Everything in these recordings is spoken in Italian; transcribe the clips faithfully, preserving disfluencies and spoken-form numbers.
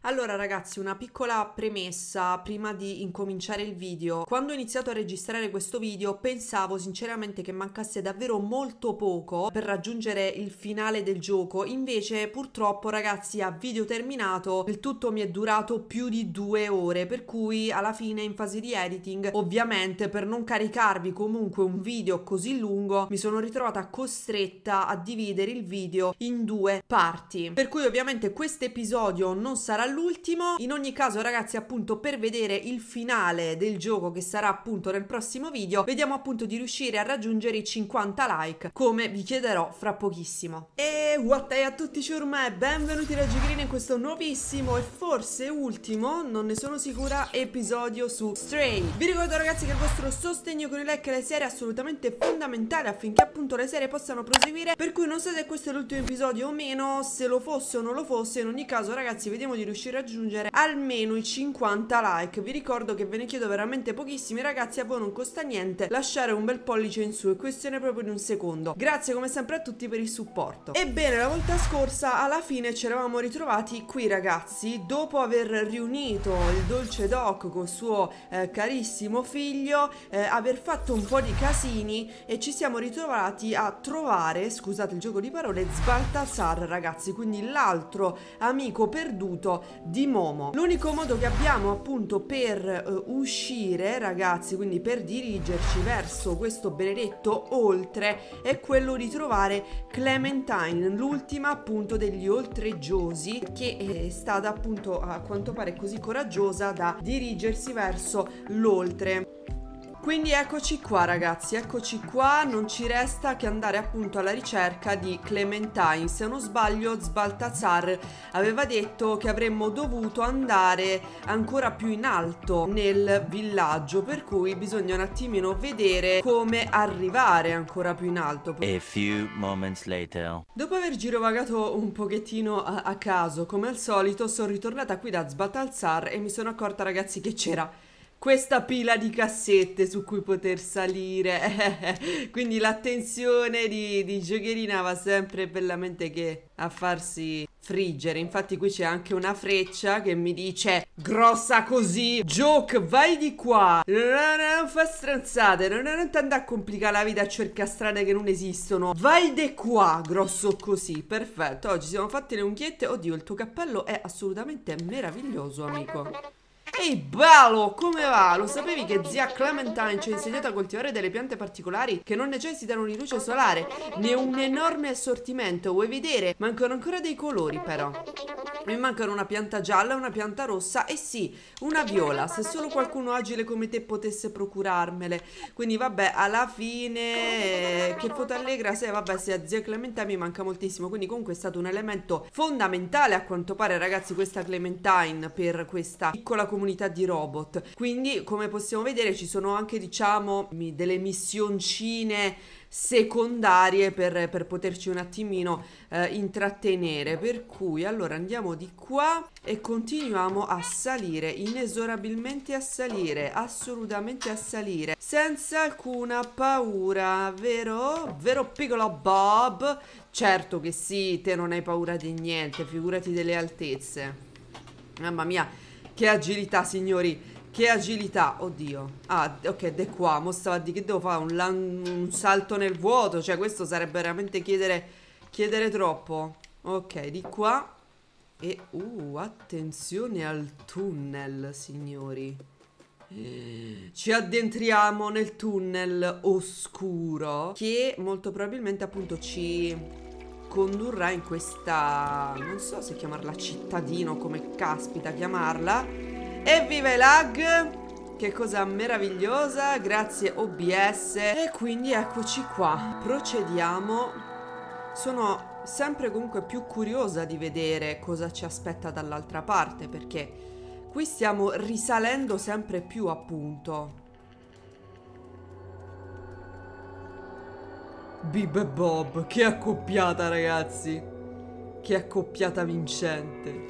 Allora ragazzi, una piccola premessa prima di incominciare il video. Quando ho iniziato a registrare questo video pensavo sinceramente che mancasse davvero molto poco per raggiungere il finale del gioco. Invece purtroppo ragazzi, a video terminato il tutto mi è durato più di due ore, per cui alla fine in fase di editing, ovviamente per non caricarvi comunque un video così lungo, mi sono ritrovata costretta a dividere il video in due parti, per cui ovviamente questo episodio non sarà l'ultimo. In ogni caso ragazzi, appunto per vedere il finale del gioco, che sarà appunto nel prossimo video, vediamo appunto di riuscire a raggiungere i cinquanta like, come vi chiederò fra pochissimo. E what a tutti ciurma e benvenuti da Giocherino in questo nuovissimo e forse ultimo, non ne sono sicura, episodio su Stray. Vi ricordo ragazzi che il vostro sostegno con i like alle serie è assolutamente fondamentale affinché appunto le serie possano proseguire, per cui non so se questo è l'ultimo episodio o meno. Se lo fosse o non lo fosse, in ogni caso ragazzi vediamo di riuscire a raggiungere almeno i cinquanta like. Vi ricordo che ve ne chiedo veramente pochissimi ragazzi, a voi non costa niente lasciare un bel pollice in su, è questione proprio di un secondo. Grazie come sempre a tutti per il supporto. Ebbene, la volta scorsa alla fine ci eravamo ritrovati qui ragazzi, dopo aver riunito il dolce Doc col suo eh, carissimo figlio, eh, aver fatto un po' di casini, e ci siamo ritrovati a trovare, scusate il gioco di parole, Sbaltazar ragazzi, quindi l'altro amico perduto di Momo. L'unico modo che abbiamo appunto per uh, uscire ragazzi, quindi per dirigerci verso questo benedetto oltre, è quello di trovare Clementine, l'ultima appunto degli oltreggiosi, che è stata appunto a quanto pare così coraggiosa da dirigersi verso l'oltre. Quindi eccoci qua ragazzi, eccoci qua, non ci resta che andare appunto alla ricerca di Clementine. Se non sbaglio Sbaltazar aveva detto che avremmo dovuto andare ancora più in alto nel villaggio, per cui bisogna un attimino vedere come arrivare ancora più in alto. A few moments later. Dopo aver girovagato un pochettino a, a caso come al solito, sono ritornata qui da Sbaltazar e mi sono accorta ragazzi che c'era questa pila di cassette su cui poter salire. Quindi l'attenzione di, di Giocherina va sempre bellamente che a farsi friggere. Infatti qui c'è anche una freccia che mi dice grossa così: Gioc, vai di qua, non, non fa stronzate, non, non ti andare a complicare la vita a cercare strade che non esistono, vai di qua, grosso così. Perfetto, oggi siamo fatti le unghiette. Oddio, il tuo cappello è assolutamente meraviglioso amico. Ehi bello, come va? Lo sapevi che zia Clementine ci ha insegnato a coltivare delle piante particolari che non necessitano di luce solare? Ne ho un enorme assortimento, vuoi vedere? Mancano ancora dei colori però. Mi mancano una pianta gialla, una pianta rossa e sì, una viola, se solo qualcuno agile come te potesse procurarmele. Quindi vabbè, alla fine, eh, che foto allegra sei, vabbè, se a zia Clementine mi manca moltissimo. Quindi comunque è stato un elemento fondamentale a quanto pare ragazzi questa Clementine per questa piccola comunità di robot. Quindi come possiamo vedere ci sono anche diciamo delle missioncine secondarie per, per poterci un attimino eh, intrattenere, per cui allora andiamo di qua e continuiamo a salire, inesorabilmente a salire, assolutamente a salire senza alcuna paura, vero? Vero piccolo Bob? Certo che sì, te non hai paura di niente, figurati delle altezze. Mamma mia, che agilità signori, che agilità, oddio. Ah, ok, de qua, mo stava a dire che devo fare un, un salto nel vuoto. Cioè questo sarebbe veramente chiedere, chiedere troppo. Ok, di qua. E, uh, attenzione al tunnel, signori. Ci addentriamo nel tunnel oscuro, che molto probabilmente appunto ci condurrà in questa, non so se chiamarla cittadino, come caspita chiamarla. Evviva i lag! Che cosa meravigliosa, grazie O B S. E quindi eccoci qua, procediamo. Sono sempre comunque più curiosa di vedere cosa ci aspetta dall'altra parte, perché qui stiamo risalendo sempre più appunto. Bib e Bob, che accoppiata ragazzi, che accoppiata vincente.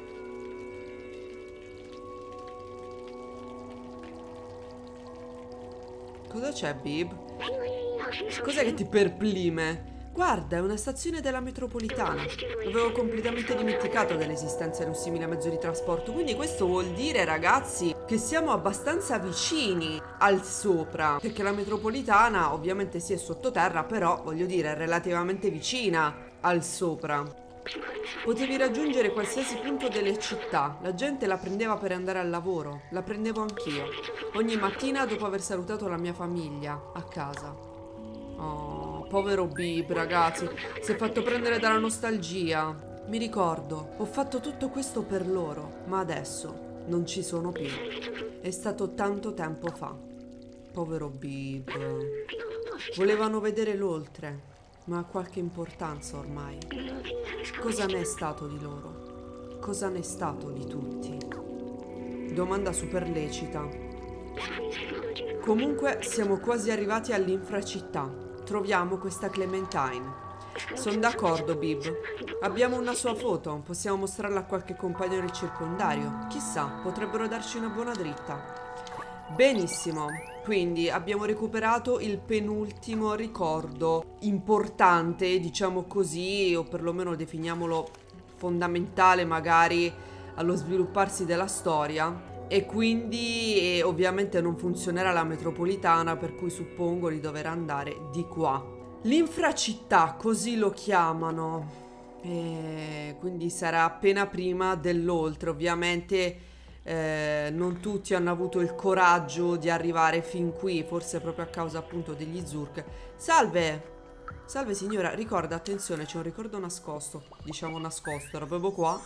Cosa c'è, Bib? Cos'è che ti perplime? Guarda, è una stazione della metropolitana. Avevo completamente dimenticato dell'esistenza di un simile mezzo di trasporto. Quindi questo vuol dire, ragazzi, che siamo abbastanza vicini al sopra. Perché la metropolitana ovviamente sì è sottoterra, però voglio dire è relativamente vicina al sopra. Potevi raggiungere qualsiasi punto delle città. La gente la prendeva per andare al lavoro. La prendevo anch'io. Ogni mattina dopo aver salutato la mia famiglia a casa. Oh, povero Bib, ragazzi. Si è fatto prendere dalla nostalgia. Mi ricordo, ho fatto tutto questo per loro, ma adesso non ci sono più. È stato tanto tempo fa. Povero Bib. Volevano vedere l'oltre, ma ha qualche importanza ormai. Cosa ne è stato di loro? Cosa ne è stato di tutti? Domanda super lecita. Comunque siamo quasi arrivati all'infracittà. Troviamo questa Clementine. Sono d'accordo, Bib. Abbiamo una sua foto, possiamo mostrarla a qualche compagno del circondario. Chissà, potrebbero darci una buona dritta. Benissimo, quindi abbiamo recuperato il penultimo ricordo importante, diciamo così, o perlomeno definiamolo fondamentale magari allo svilupparsi della storia. E quindi eh, ovviamente non funzionerà la metropolitana, per cui suppongo di dover andare di qua. L'infracittà, così lo chiamano, e quindi sarà appena prima dell'oltre. Ovviamente eh, non tutti hanno avuto il coraggio di arrivare fin qui, forse proprio a causa appunto degli Zurk. Salve! Salve signora, ricorda, attenzione, c'è un ricordo nascosto. Diciamo nascosto, era proprio qua.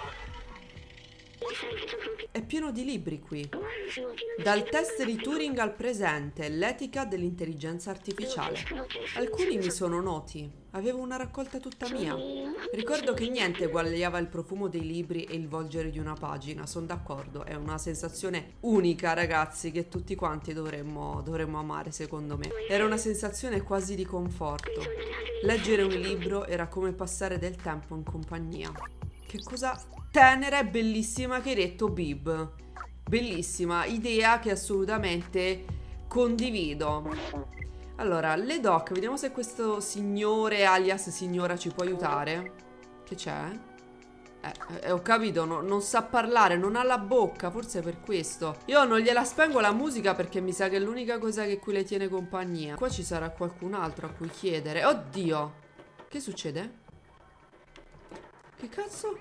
È pieno di libri qui. Dal test di Turing al presente, l'etica dell'intelligenza artificiale. Alcuni mi sono noti. Avevo una raccolta tutta mia. Ricordo che niente eguagliava il profumo dei libri e il volgere di una pagina. Sono d'accordo, è una sensazione unica, ragazzi, che tutti quanti dovremmo, dovremmo amare, secondo me. Era una sensazione quasi di conforto. Leggere un libro era come passare del tempo in compagnia. Che cosa tenera e bellissima che hai detto, Bib. Bellissima idea che assolutamente condivido. Allora, le doc, vediamo se questo signore alias signora ci può aiutare. Che c'è? Eh, eh, ho capito, no, non sa parlare, non ha la bocca, forse è per questo. Io non gliela spengo la musica perché mi sa che è l'unica cosa che qui le tiene compagnia. Qua ci sarà qualcun altro a cui chiedere. Oddio! Che succede? Che cazzo?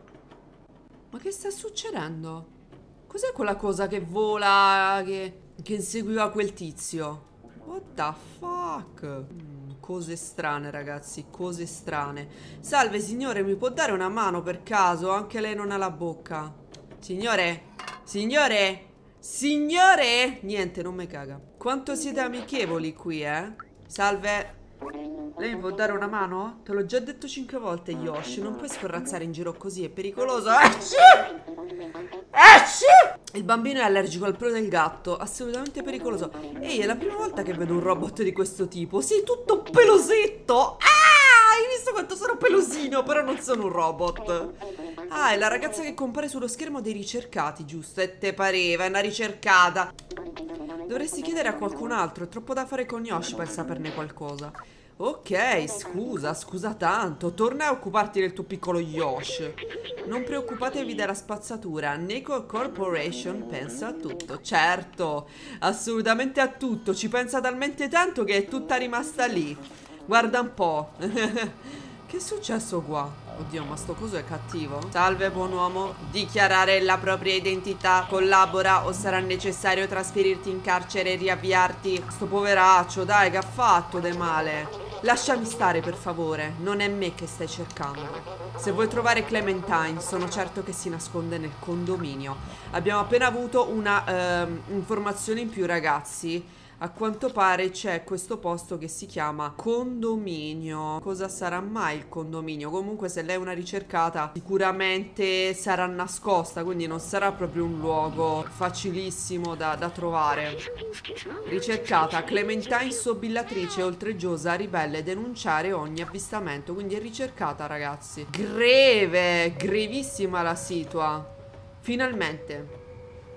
Ma che sta succedendo? Cos'è quella cosa che vola, che, che inseguiva quel tizio? What the fuck? Mm, cose strane, ragazzi, cose strane. Salve, signore, mi può dare una mano per caso? Anche lei non ha la bocca. Signore? Signore? Signore? Niente, non mi caga. Quanto siete amichevoli qui, eh? Salve. Lei mi può dare una mano? Te l'ho già detto cinque volte, Yoshi. Non puoi scorrazzare in giro così, è pericoloso. Esci! Esci! Il bambino è allergico al pelo del gatto. Assolutamente pericoloso. Ehi, è la prima volta che vedo un robot di questo tipo. Sei tutto pelosetto. Ah! Hai visto quanto sono pelosino? Però non sono un robot. Ah, è la ragazza che compare sullo schermo dei ricercati, giusto? E te pareva, è una ricercata. Dovresti chiedere a qualcun altro. È troppo da fare con Yoshi per saperne qualcosa. Ok, scusa, scusa tanto. Torna a occuparti del tuo piccolo Yoshi. Non preoccupatevi della spazzatura. Neko Corporation pensa a tutto. Certo, assolutamente a tutto. Ci pensa talmente tanto che è tutta rimasta lì. Guarda un po'. Che è successo qua? Oddio, ma sto coso è cattivo. Salve, buon uomo. Dichiarare la propria identità. Collabora o sarà necessario trasferirti in carcere e riavviarti. Sto poveraccio, dai, che ha fatto de male? Lasciami stare, per favore. Non è me che stai cercando. Se vuoi trovare Clementine, sono certo che si nasconde nel condominio. Abbiamo appena avuto una uh, informazione in più, ragazzi. A quanto pare c'è questo posto che si chiama condominio. Cosa sarà mai il condominio? Comunque se lei è una ricercata sicuramente sarà nascosta, quindi non sarà proprio un luogo facilissimo da, da trovare. Ricercata, Clementine sobillatrice, oltraggiosa, ribelle, denunciare ogni avvistamento. Quindi è ricercata, ragazzi. Greve, grevissima la situa. Finalmente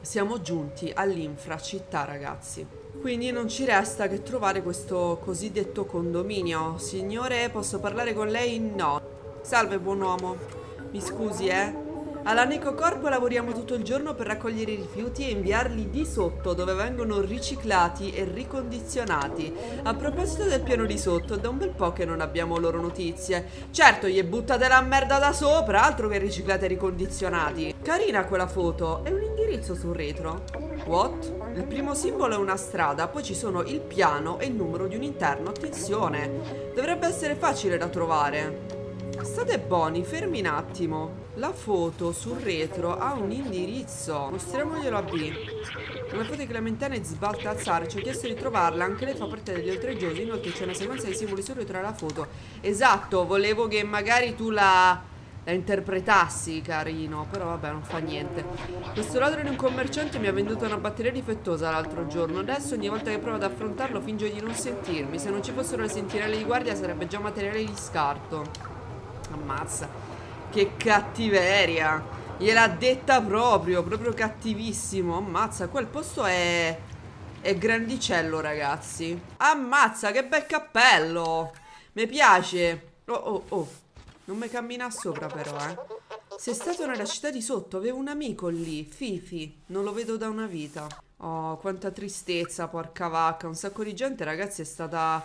Siamo giunti all'infracittà, ragazzi. Quindi non ci resta che trovare questo cosiddetto condominio. Signore, posso parlare con lei? No. Salve, buon uomo. Mi scusi, eh? Alla Necocorp lavoriamo tutto il giorno per raccogliere i rifiuti e inviarli di sotto, dove vengono riciclati e ricondizionati. A proposito del piano di sotto, da un bel po' che non abbiamo loro notizie. Certo, gli buttate la merda da sopra, altro che riciclati e ricondizionati. Carina quella foto, è un indirizzo sul retro. What? Il primo simbolo è una strada, poi ci sono il piano e il numero di un interno. Attenzione, dovrebbe essere facile da trovare. State buoni, fermi un attimo. La foto sul retro ha un indirizzo. Mostriamoglielo a B. Una foto di Clementine e Sbaltazar. Ci ho chiesto di trovarla. Anche lei fa parte degli oltregiosi. Inoltre c'è una sequenza di simboli sul retro alla foto. Esatto, volevo che magari tu la... la interpretassi, carino. Però vabbè, non fa niente. Questo ladro di un commerciante mi ha venduto una batteria difettosa l'altro giorno. Adesso ogni volta che provo ad affrontarlo finge di non sentirmi. Se non ci fossero le sentinelle di guardia sarebbe già materiale di scarto. Ammazza. Che cattiveria. Gliel'ha detta proprio. Proprio cattivissimo. Ammazza. Quel posto è... è grandicello, ragazzi. Ammazza, che bel cappello. Mi piace. Oh, oh, oh. Non mi cammina sopra però, eh. Sei stato nella città di sotto. Avevo un amico lì, Fifi. Non lo vedo da una vita. Oh, quanta tristezza, porca vacca. Un sacco di gente, ragazzi, è stata...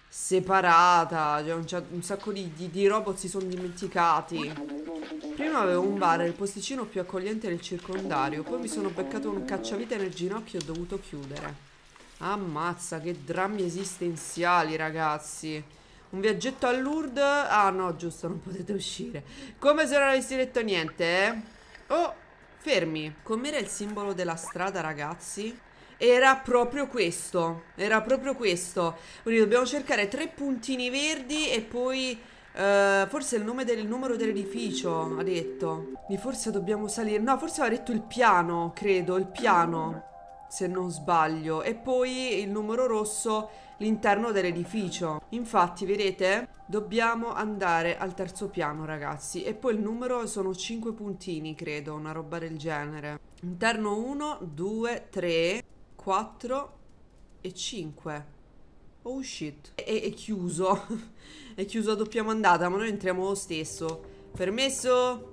separata, cioè un, un sacco di, di, di robot si sono dimenticati. Prima avevo un bar, il posticino più accogliente del circondario. Poi mi sono beccato un cacciavite nel ginocchio e ho dovuto chiudere. Ammazza, che drammi esistenziali, ragazzi. Un viaggetto a Lourdes. Ah no, giusto, non potete uscire. Come se non avessi detto niente, eh? Oh, fermi. Com'era il simbolo della strada, ragazzi? Era proprio questo. Era proprio questo. Quindi dobbiamo cercare tre puntini verdi e poi uh, forse il nome del il numero dell'edificio, ha detto. Quindi forse dobbiamo salire. No, forse aveva detto il piano, credo, il piano, se non sbaglio. E poi il numero rosso, l'interno dell'edificio. Infatti, vedete? Dobbiamo andare al terzo piano, ragazzi. E poi il numero sono cinque puntini, credo, una roba del genere. Interno uno, due, tre, quattro e cinque. Oh shit. È, è chiuso. È chiuso a doppia mandata, ma noi entriamo lo stesso. Permesso?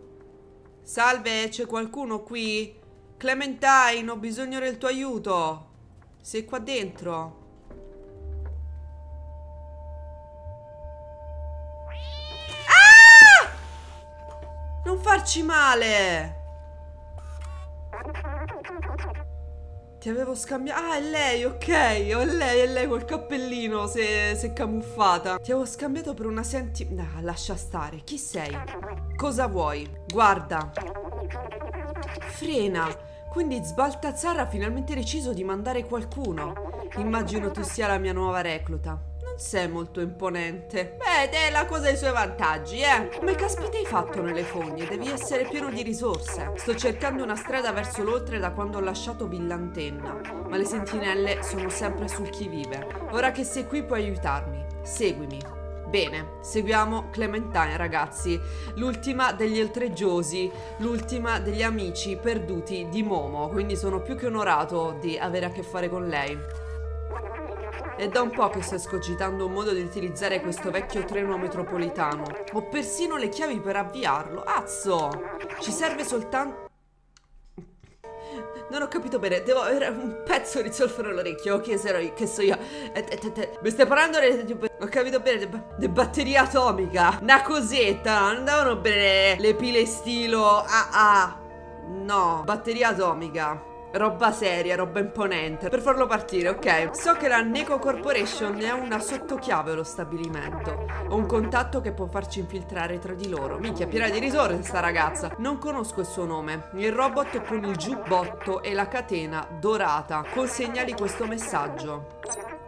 Salve, c'è qualcuno qui? Clementine, ho bisogno del tuo aiuto. Sei qua dentro? Ah! Non farci male. Ti avevo scambiato. Ah, è lei, ok. Oh, è lei, è lei col cappellino. Si è, si è camuffata. Ti avevo scambiato per una senti... No, lascia stare. Chi sei? Cosa vuoi? Guarda. Frena. Quindi Sbaltazar ha finalmente deciso di mandare qualcuno. Immagino tu sia la mia nuova recluta. Non sei molto imponente. Beh, è la cosa dei suoi vantaggi, eh. Come caspita hai fatto nelle fogne? Devi essere pieno di risorse. Sto cercando una strada verso l'oltre da quando ho lasciato Villantenna, ma le sentinelle sono sempre sul chi vive. Ora che sei qui puoi aiutarmi. Seguimi. Bene, seguiamo Clementine, ragazzi. L'ultima degli oltreggiosi, l'ultima degli amici perduti di Momo. Quindi sono più che onorato di avere a che fare con lei. È da un po' che sto escogitando un modo di utilizzare questo vecchio treno metropolitano. Ho persino le chiavi per avviarlo. Azzo! Ci serve soltanto... Non ho capito bene, devo avere un pezzo di zolfo nell'orecchio. Che sarò io? Che so io? Mi stai parlando di... Ho capito bene, di batteria atomica. Una cosetta, non andavano bene le pile stilo A A. No, batteria atomica. Roba seria, roba imponente. Per farlo partire, ok. So che la Neco Corporation ne ha una sottochiave allo stabilimento. Ho un contatto che può farci infiltrare tra di loro. Minchia, piena di risorse sta ragazza. Non conosco il suo nome. Il robot con il giubbotto e la catena dorata. Consegnali questo messaggio.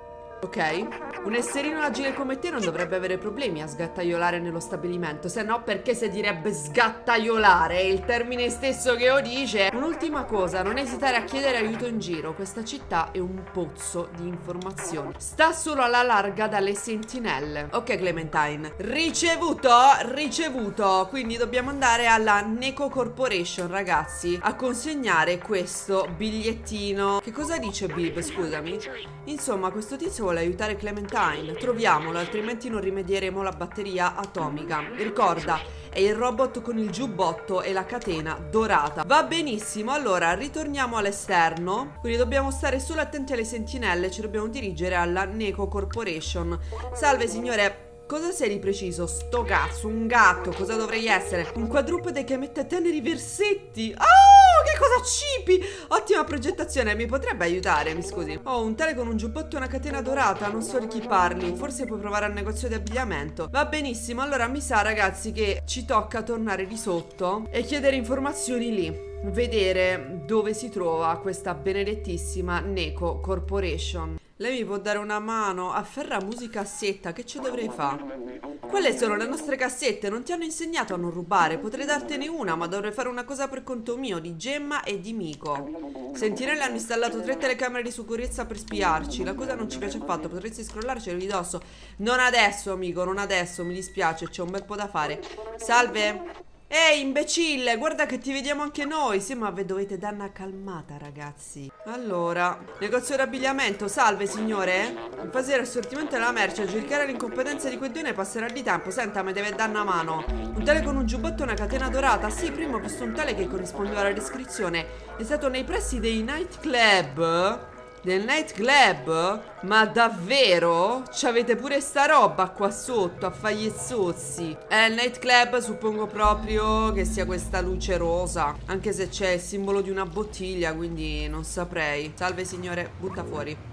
Ok. Un esserino agile come te non dovrebbe avere problemi a sgattaiolare nello stabilimento. Se no, perché si direbbe sgattaiolare? È il termine stesso che lo dice. Un'ultima cosa, non esitare a chiedere aiuto in giro. Questa città è un pozzo di informazioni. Sta solo alla larga dalle sentinelle. Ok, Clementine. Ricevuto, ricevuto. Quindi dobbiamo andare alla Neko Corporation, ragazzi, a consegnare questo bigliettino. Che cosa dice Bib? Scusami. Insomma, questo tizio vuole aiutare Clementine. Troviamolo, altrimenti non rimedieremo la batteria atomica. Ricorda, è il robot con il giubbotto e la catena dorata. Va benissimo, allora ritorniamo all'esterno. Quindi dobbiamo stare solo attenti alle sentinelle. Ci dobbiamo dirigere alla Neko Corporation. Salve signore. Cosa sei di preciso? Sto cazzo, un gatto, cosa dovrei essere? Un quadrupede che emette teneri versetti. Oh, che cosa cipi! Ottima progettazione, mi potrebbe aiutare, mi scusi. Ho un tele con un giubbotto e una catena dorata, non so di chi parli. Forse puoi provare al negozio di abbigliamento. Va benissimo, allora mi sa ragazzi che ci tocca tornare di sotto e chiedere informazioni lì. Vedere dove si trova questa benedettissima Neko Corporation. Lei mi può dare una mano? Afferra musicassetta, che ci dovrei fare? Quelle sono le nostre cassette, non ti hanno insegnato a non rubare. Potrei dartene una, ma dovrei fare una cosa per conto mio, di Gemma e di Miko. Sentinelle hanno installato tre telecamere di sicurezza per spiarci. La cosa non ci piace affatto, potresti scrollarcelo di dosso. Non adesso, amico, non adesso, mi dispiace, c'è un bel po' da fare. Salve. Ehi, imbecille, guarda che ti vediamo anche noi. Sì, ma ve dovete dare una calmata, ragazzi. Allora, negozio d'abbigliamento, salve signore. In fase di assortimento della merce, a giudicare l'incompetenza di quei due ne passerà di tempo. Senta, mi deve dare una mano. Un tele con un giubbotto e una catena dorata. Sì, prima ho visto un tele che corrispondeva alla descrizione. È stato nei pressi dei nightclub. Del nightclub? Ma davvero? C'avete pure sta roba qua sotto a fagliezzozzi. È il nightclub, suppongo proprio che sia questa luce rosa. Anche se c'è il simbolo di una bottiglia, quindi non saprei. Salve signore, butta fuori.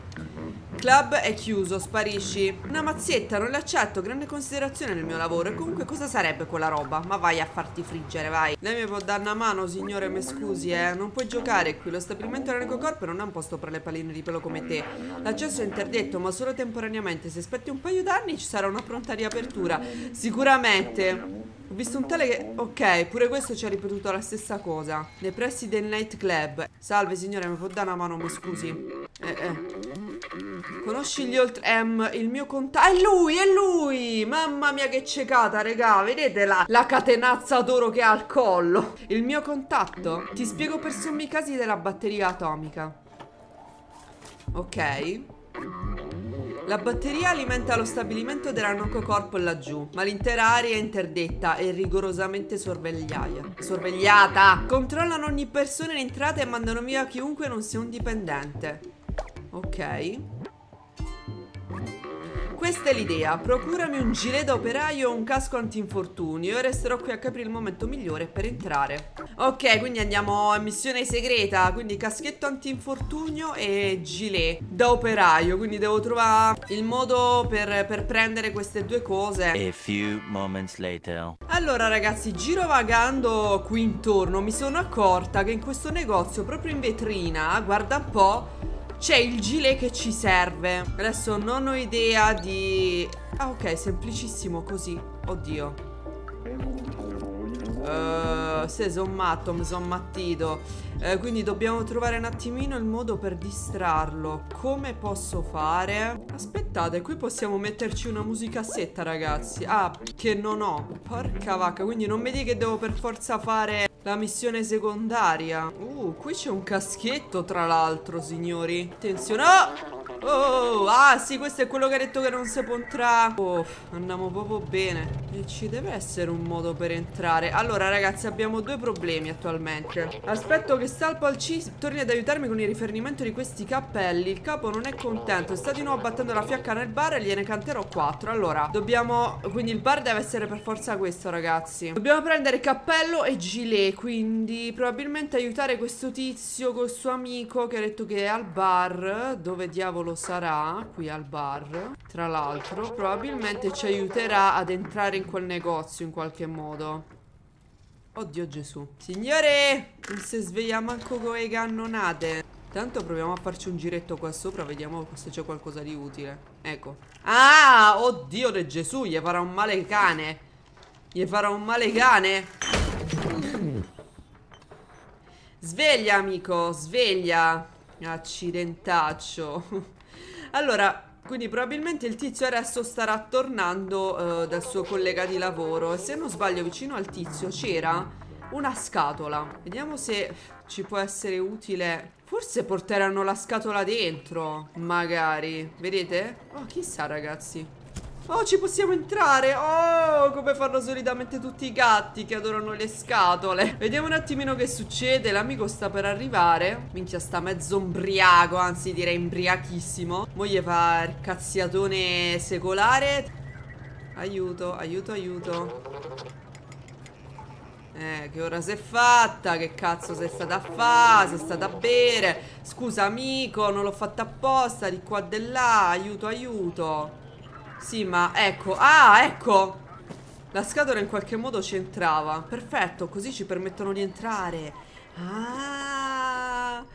Club è chiuso, sparisci. Una mazzetta, non l'accetto, grande considerazione nel mio lavoro. E comunque cosa sarebbe quella roba? Ma vai a farti friggere, vai. Lei mi può dare una mano, signore, mi scusi, eh. Non puoi giocare qui, lo stabilimento della Neko Corp non è un posto per le palline di pelo come te. L'accesso è interdetto, ma solo temporaneamente. Se aspetti un paio d'anni ci sarà una pronta riapertura. Sicuramente. Ho visto un tale che... Ok, pure questo ci ha ripetuto la stessa cosa. Nei pressi del nightclub. Salve signore, mi può dare una mano, mi scusi? Eh, eh. Conosci gli Old M, il mio contatto. È lui, è lui! Mamma mia che cecata, regà. Vedete la, la catenazza d'oro che ha al collo? Il mio contatto? Ti spiego per sommi casi della batteria atomica. Ok. La batteria alimenta lo stabilimento della Neko Corp laggiù, ma l'intera area è interdetta e rigorosamente sorvegliata. Sorvegliata! Controllano ogni persona in entrata e mandano via chiunque non sia un dipendente. Ok. Questa è l'idea, procurami un gilet da operaio o un casco antinfortunio. Io resterò qui a capire il momento migliore per entrare. Ok, quindi andiamo a missione segreta. Quindi caschetto antinfortunio e gilet da operaio. Quindi devo trovare il modo per, per prendere queste due cose. A few moments later. Allora ragazzi, girovagando qui intorno mi sono accorta che in questo negozio, proprio in vetrina, guarda un po', c'è il gilet che ci serve. Adesso non ho idea di... Ah ok, semplicissimo così. Oddio. uh, Se son matto, mi son mattito. uh, Quindi dobbiamo trovare un attimino il modo per distrarlo. Come posso fare? Aspettate, qui possiamo metterci una musicassetta ragazzi. Ah, che non ho. Porca vacca, quindi non mi dica che devo per forza fare la missione secondaria. Uh, qui c'è un caschetto tra l'altro, signori. Attenzione. Oh! Oh, ah sì, questo è quello che ha detto che non si può entrare. Oh, andiamo proprio bene. E ci deve essere un modo per entrare. Allora ragazzi, abbiamo due problemi attualmente. Aspetto che Stalpo al C torni ad aiutarmi con il rifornimento di questi cappelli. Il capo non è contento, sta di nuovo battendo la fiacca nel bar e gliene canterò quattro. Allora, dobbiamo... Quindi il bar deve essere per forza questo ragazzi. Dobbiamo prendere cappello e gilet. Quindi probabilmente aiutare questo tizio col suo amico che ha detto che è al bar. Dove diavolo sarà? Qui al bar. Tra l'altro probabilmente ci aiuterà ad entrare in quel negozio in qualche modo. Oddio Gesù. Signore, non si sveglia manco con le cannonate. Tanto proviamo a farci un giretto qua sopra. Vediamo se c'è qualcosa di utile. Ecco. Ah, oddio di Gesù, gli farà un male cane. Gli farà un male cane. Sveglia, amico, sveglia. Accidentaccio. Allora, quindi probabilmente il tizio adesso starà tornando uh, dal suo collega di lavoro. E se non sbaglio, vicino al tizio c'era una scatola. Vediamo se ci può essere utile. Forse porteranno la scatola dentro, magari. Vedete? Oh, chissà, ragazzi. Oh, ci possiamo entrare. Oh, come fanno solitamente tutti i gatti che adorano le scatole. Vediamo un attimino che succede. L'amico sta per arrivare. Minchia, sta mezzo ombriaco, anzi direi imbriachissimo. Mo' gli fa il cazziatone secolare. Aiuto, aiuto, aiuto. Eh, che ora si è fatta? Che cazzo sei stata a fare? Sei stata a bere? Scusa, amico, non l'ho fatta apposta. Di qua e di là. Aiuto, aiuto. Sì, ma ecco. Ah, ecco. La scatola in qualche modo c'entrava. Perfetto, così ci permettono di entrare. Ah,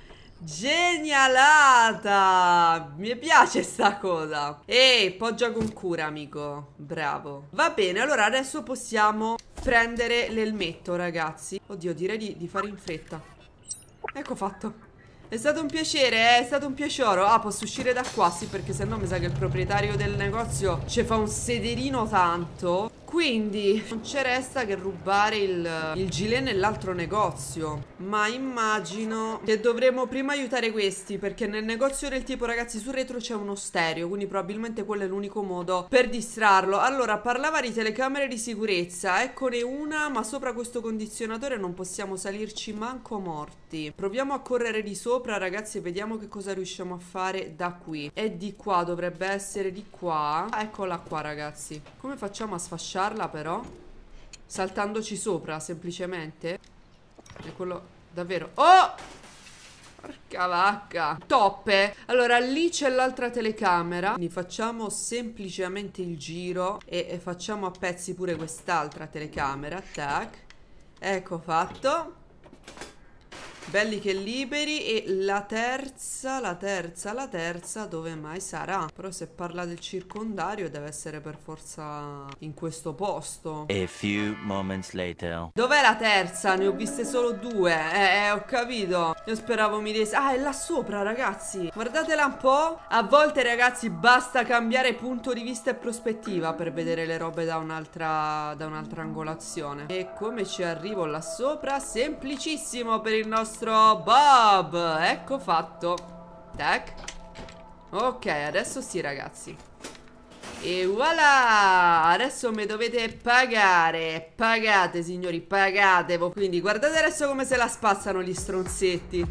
genialata. Mi piace sta cosa. Ehi, poggia con cura, amico. Bravo. Va bene, allora adesso possiamo prendere l'elmetto, ragazzi. Oddio, direi di, di fare in fretta. Ecco fatto. È stato un piacere, eh? È stato un piacere. Ah, posso uscire da qua? Sì, perché sennò mi sa che il proprietario del negozio ci fa un sederino tanto. Quindi non ci resta che rubare il, il gilet nell'altro negozio. Ma immagino che dovremo prima aiutare questi, perché nel negozio del tipo, ragazzi, sul retro c'è uno stereo, quindi probabilmente quello è l'unico modo per distrarlo. Allora, parlava di telecamere di sicurezza. Eccone una, ma sopra questo condizionatore non possiamo salirci manco morti. Proviamo a correre di sopra, ragazzi, e vediamo che cosa riusciamo a fare da qui. È di qua, dovrebbe essere di qua. Ah, eccola qua, ragazzi. Come facciamo a sfasciarla però? Saltandoci sopra, semplicemente. È quello davvero. Oh! Porca vacca. Toppe. Allora lì c'è l'altra telecamera. Quindi facciamo semplicemente il giro e, e facciamo a pezzi pure quest'altra telecamera. Tac. Ecco fatto. Belli che liberi. E la terza, la terza, la terza dove mai sarà? Però se parla del circondario deve essere per forza in questo posto. A few moments later. Dov'è la terza? Ne ho viste solo due. Eh, eh, ho capito. Io speravo mi desse. Ah, è là sopra, ragazzi. Guardatela un po'. A volte, ragazzi, basta cambiare punto di vista e prospettiva per vedere le robe da un'altra da un'altra angolazione. E come ci arrivo là sopra? Semplicissimo per il nostro Bob. Ecco fatto. Tac. Ok, adesso sì, ragazzi. E voilà. Adesso mi dovete pagare. Pagate, signori, pagate. Quindi guardate adesso come se la spazzano gli stronzetti.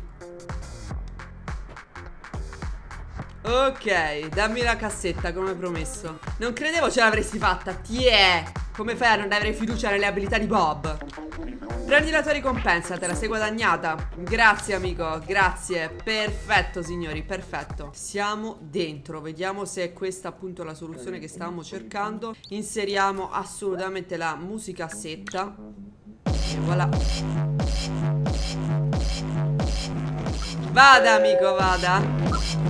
Ok, dammi la cassetta come promesso. Non credevo ce l'avresti fatta. Tiè. Come fai a non avere fiducia nelle abilità di Bob? Prendi la tua ricompensa, te la sei guadagnata. Grazie, amico, grazie. Perfetto, signori, perfetto. Siamo dentro, vediamo se è questa appunto la soluzione che stavamo cercando. Inseriamo assolutamente la musicassetta. E voilà. Vada, amico, vada.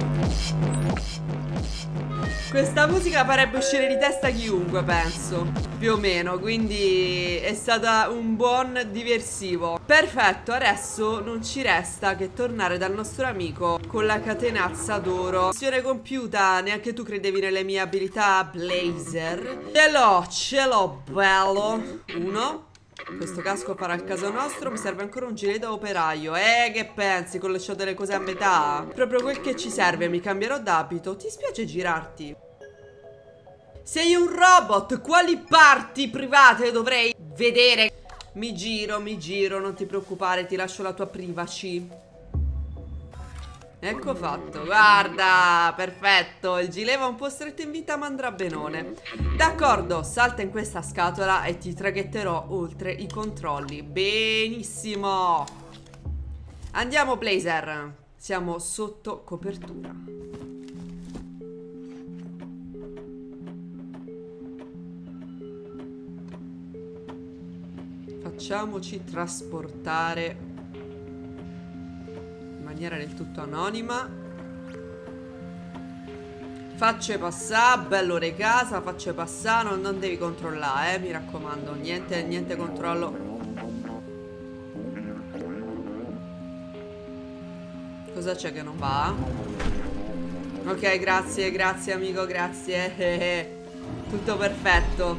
Questa musica farebbe uscire di testa chiunque, penso. Più o meno, quindi è stata un buon diversivo. Perfetto, adesso non ci resta che tornare dal nostro amico con la catenazza d'oro. Missione compiuta, neanche tu credevi nelle mie abilità, Blazer. Ce l'ho, ce l'ho, bello. Uno. Questo casco farà il caso nostro. Mi serve ancora un gilet da operaio. Eh, che pensi? Con le show delle cose a metà? Proprio quel che ci serve. Mi cambierò d'abito. Ti spiace girarti? Sei un robot. Quali parti private dovrei vedere? Mi giro, mi giro. Non ti preoccupare, ti lascio la tua privacy. Ecco fatto, guarda, perfetto. Il gilet va un po' stretto in vita ma andrà benone. D'accordo, salta in questa scatola e ti traghetterò oltre i controlli. Benissimo. Andiamo, Blazer. Siamo sotto copertura. Facciamoci trasportare in maniera del tutto anonima. Facce passare, bello re casa, facce passare, non, non devi controllare, eh, mi raccomando, niente, niente controllo. Cosa c'è che non va? Ok, grazie, grazie amico, grazie. Tutto perfetto.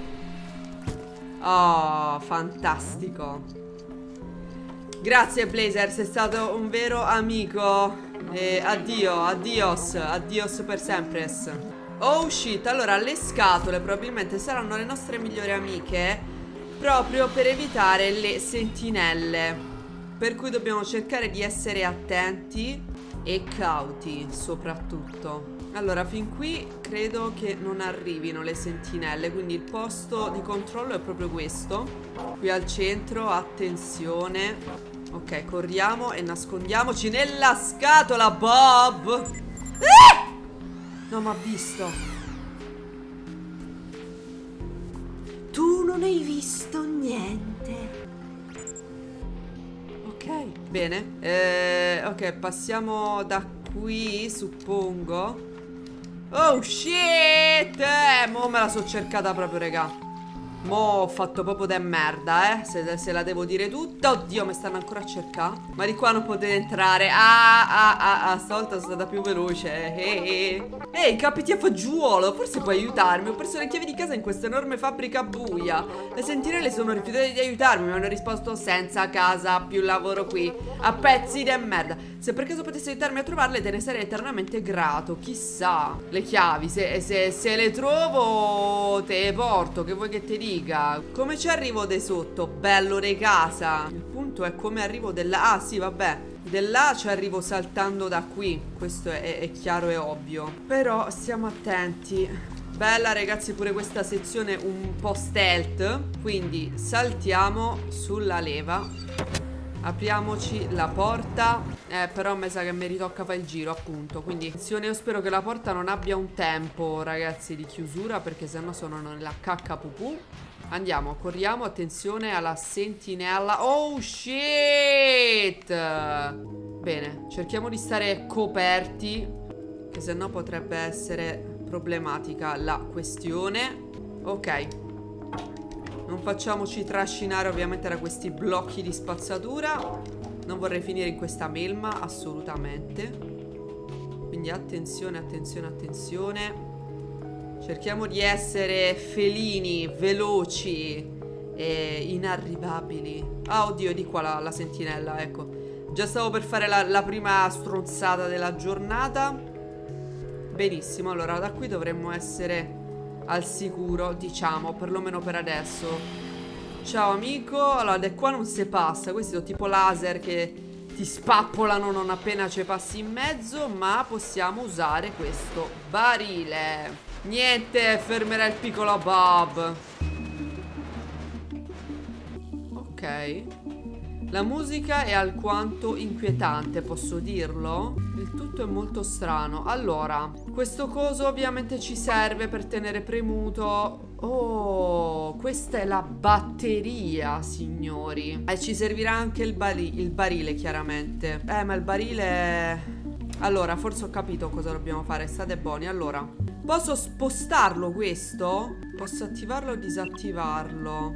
Oh, fantastico. Grazie Blazer, sei stato un vero amico. E addio, adios, adios per sempre. Oh shit, allora le scatole probabilmente saranno le nostre migliori amiche, proprio per evitare le sentinelle. Per cui dobbiamo cercare di essere attenti e cauti soprattutto. Allora, fin qui credo che non arrivino le sentinelle, quindi il posto di controllo è proprio questo. Qui al centro, attenzione. Ok, corriamo e nascondiamoci nella scatola, Bob! Ah! No, ma ha visto. Tu non hai visto niente. Ok, bene. eh, Ok, passiamo da qui, suppongo. Oh shit. eh, Mo me la so cercata proprio, raga. Mo ho fatto proprio de merda, eh se, se la devo dire tutta. Oddio, mi stanno ancora a cercare. Ma di qua non potete entrare. Ah, ah, ah, ah, stavolta sono stata più veloce. Ehi, hey, capiti a fagiolo. Forse puoi aiutarmi. Ho perso le chiavi di casa in questa enorme fabbrica buia. Le sentinelle sono rifiutate di aiutarmi. Mi hanno risposto senza casa, più lavoro qui. A pezzi di merda. Se per caso potessi aiutarmi a trovarle, te ne sarei eternamente grato. Chissà. Le chiavi, se, se, se le trovo, te le porto. Che vuoi che ti dica? Come ci arrivo da sotto? Bello re casa. Il punto è come arrivo da là. Ah sì, vabbè, da là ci arrivo saltando da qui. Questo è, è chiaro e ovvio. Però stiamo attenti. Bella ragazzi pure questa sezione un po' stealth. Quindi saltiamo sulla leva. Apriamoci la porta. Eh però mi sa che mi ritocca fare il giro, appunto. Quindi attenzione, io spero che la porta non abbia un tempo, ragazzi, di chiusura, perché sennò sono nella cacca pupù. Andiamo, corriamo, attenzione alla sentinella. Oh shit. Bene, cerchiamo di stare coperti, che sennò potrebbe essere problematica la questione. Ok, non facciamoci trascinare ovviamente da questi blocchi di spazzatura. Non vorrei finire in questa melma, assolutamente. Quindi attenzione, attenzione, attenzione. Cerchiamo di essere felini, veloci e inarrivabili. Ah, oddio, è di qua la, la sentinella, ecco. Già stavo per fare la, la prima stronzata della giornata. Benissimo, allora da qui dovremmo essere al sicuro, diciamo, perlomeno per adesso. Ciao amico. Allora da qua non si passa. Questi sono tipo laser che ti spappolano non appena ci passi in mezzo. Ma possiamo usare questo barile. Niente, fermerà il piccolo Bob. Ok. La musica è alquanto inquietante, posso dirlo? Il tutto è molto strano. Allora, questo coso ovviamente ci serve per tenere premuto. Oh, questa è la batteria, signori. E ci servirà anche il, bari il barile, chiaramente. Eh, ma il barile... Allora, forse ho capito cosa dobbiamo fare. State buoni. Allora, posso spostarlo questo? Posso attivarlo o disattivarlo?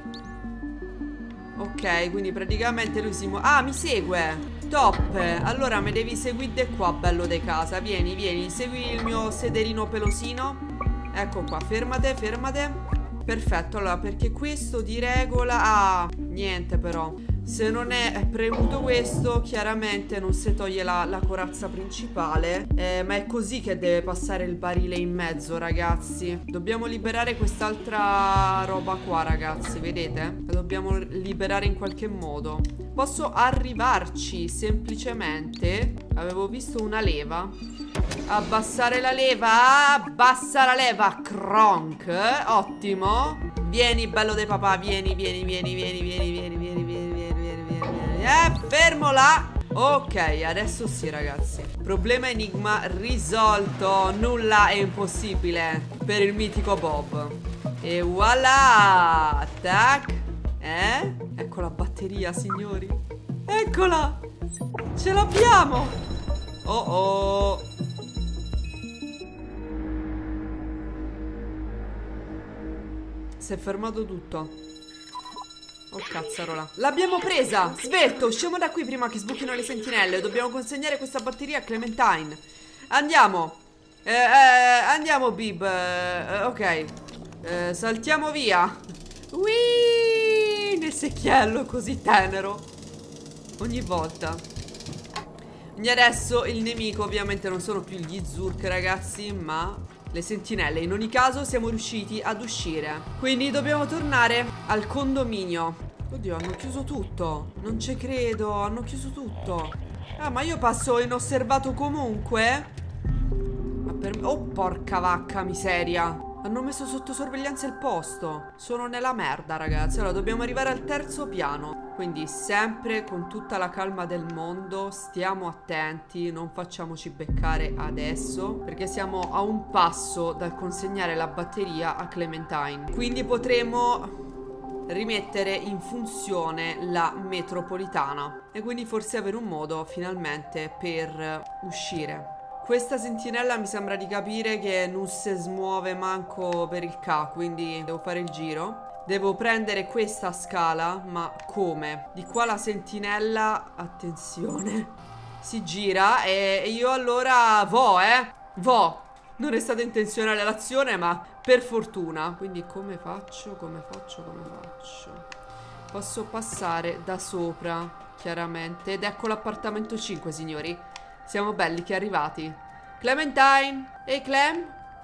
Ok, quindi praticamente lui si muove. Ah, mi segue. Top. Allora mi devi seguire qua, bello de casa. Vieni, vieni, segui il mio sederino pelosino. Ecco qua, fermate, fermate. Perfetto, allora perché questo di regola... Ah, niente però. Se non è premuto questo, chiaramente non si toglie la, la corazza principale. eh, Ma è così che deve passare il barile in mezzo, ragazzi. Dobbiamo liberare quest'altra roba qua, ragazzi, vedete? La dobbiamo liberare in qualche modo. Posso arrivarci semplicemente. Avevo visto una leva. Abbassare la leva. Abbassa la leva, Kronk. Ottimo. Vieni, bello dei papà, vieni, vieni, vieni, vieni, vieni, vieni, vieni, vieni, vieni, vieni, vieni. Eh, fermo là. Ok, adesso sì, ragazzi. Problema enigma risolto. Nulla è impossibile per il mitico Bob. E voilà. Tac. Eh? Ecco la batteria, signori. Eccola. Ce l'abbiamo! Oh oh! Si è fermato tutto. Oh cazzarola. L'abbiamo presa! Svelto! Usciamo da qui prima che sbuchino le sentinelle. Dobbiamo consegnare questa batteria a Clementine. Andiamo! Eh, eh, andiamo, Bib. Eh, ok. Eh, saltiamo via. Whee! Nel secchiello così tenero. Ogni volta. E adesso il nemico ovviamente non sono più gli Zurk, ragazzi, ma le sentinelle. In ogni caso siamo riusciti ad uscire. Quindi dobbiamo tornare al condominio. Oddio, hanno chiuso tutto. Non ci credo, hanno chiuso tutto. Ah, ma io passo inosservato comunque? Ma per me... Oh, porca vacca miseria. Hanno messo sotto sorveglianza il posto. Sono nella merda, ragazzi. Allora, dobbiamo arrivare al terzo piano. Quindi sempre con tutta la calma del mondo. Stiamo attenti. Non facciamoci beccare adesso, perché siamo a un passo dal consegnare la batteria a Clementine. Quindi potremo rimettere in funzione la metropolitana. E quindi forse avere un modo, finalmente, per uscire. Questa sentinella mi sembra di capire che non si smuove manco per il K, quindi devo fare il giro. Devo prendere questa scala, ma come? Di qua la sentinella, attenzione, si gira e io allora vo, eh? Vo. Non è stata intenzionale l'azione, ma per fortuna. Quindi come faccio, come faccio, come faccio? Posso passare da sopra, chiaramente. Ed ecco l'appartamento cinque, signori. Siamo belli che arrivati. Clementine? Ehi, Clem?